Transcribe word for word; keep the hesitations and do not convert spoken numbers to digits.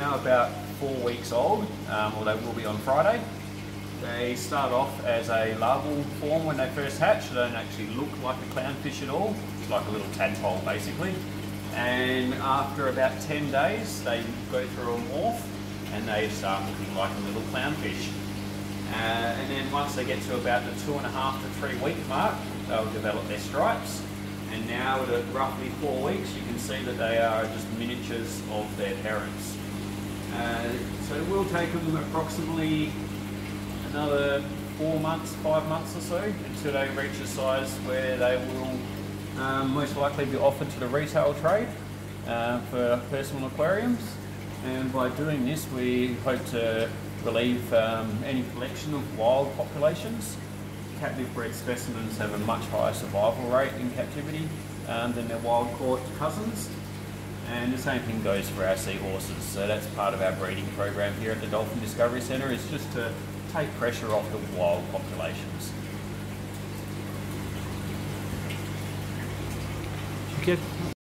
now about four weeks old, um, or they will be on Friday. They start off as a larval form when they first hatch. They don't actually look like a clownfish at all. It's like a little tadpole basically. And after about ten days, they go through a morph and they start looking like a little clownfish. Uh, and then once they get to about the two and a half to three week mark, they'll develop their stripes. And now at roughly four weeks, you can see that they are just miniatures of their parents. Uh, so it will take them approximately another four months, five months or so until they reach a size where they will um, most likely be offered to the retail trade uh, for personal aquariums. And by doing this, we hope to relieve um, any collection of wild populations. Captive bred specimens have a much higher survival rate in captivity um, than their wild caught cousins. And the same thing goes for our seahorses. So that's part of our breeding program here at the Dolphin Discovery Centre, is just to take pressure off the wild populations. Okay.